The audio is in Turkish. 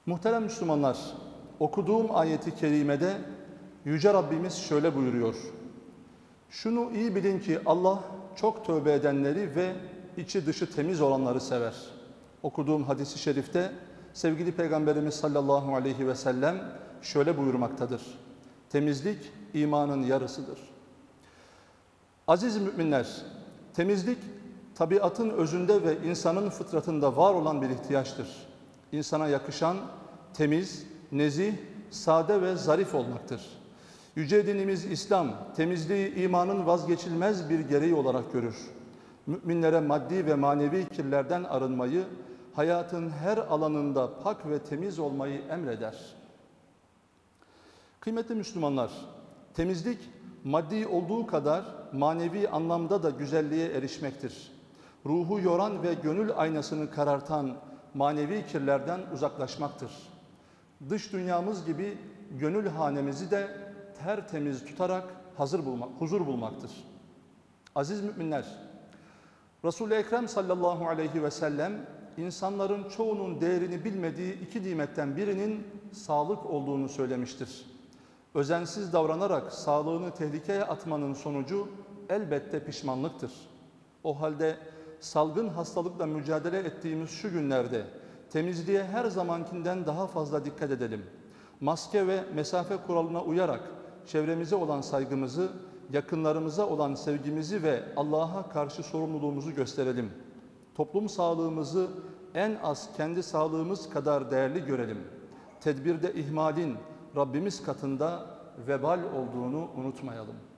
Muhterem Müslümanlar, okuduğum ayeti kerimede Yüce Rabbimiz şöyle buyuruyor. Şunu iyi bilin ki Allah çok tövbe edenleri ve içi dışı temiz olanları sever. Okuduğum hadis-i şerifte sevgili Peygamberimiz sallallahu aleyhi ve sellem şöyle buyurmaktadır. Temizlik imanın yarısıdır. Aziz müminler, temizlik tabiatın özünde ve insanın fıtratında var olan bir ihtiyaçtır. İnsana yakışan temiz, nezih, sade ve zarif olmaktır. Yüce dinimiz İslam, temizliği imanın vazgeçilmez bir gereği olarak görür. Müminlere maddi ve manevi kirlerden arınmayı, hayatın her alanında pak ve temiz olmayı emreder. Kıymetli Müslümanlar, temizlik maddi olduğu kadar manevi anlamda da güzelliğe erişmektir. Ruhu yoran ve gönül aynasını karartan manevi kirlerden uzaklaşmaktır. Dış dünyamız gibi gönül hanemizi de tertemiz tutarak huzur bulmaktır. Aziz müminler, Resul-i Ekrem sallallahu aleyhi ve sellem insanların çoğunun değerini bilmediği iki nimetten birinin sağlık olduğunu söylemiştir. Özensiz davranarak sağlığını tehlikeye atmanın sonucu elbette pişmanlıktır. O halde salgın hastalıkla mücadele ettiğimiz şu günlerde temizliğe her zamankinden daha fazla dikkat edelim. Maske ve mesafe kuralına uyarak çevremize olan saygımızı, yakınlarımıza olan sevgimizi ve Allah'a karşı sorumluluğumuzu gösterelim. Toplum sağlığımızı en az kendi sağlığımız kadar değerli görelim. Tedbirde ihmalin Rabbimiz katında vebal olduğunu unutmayalım.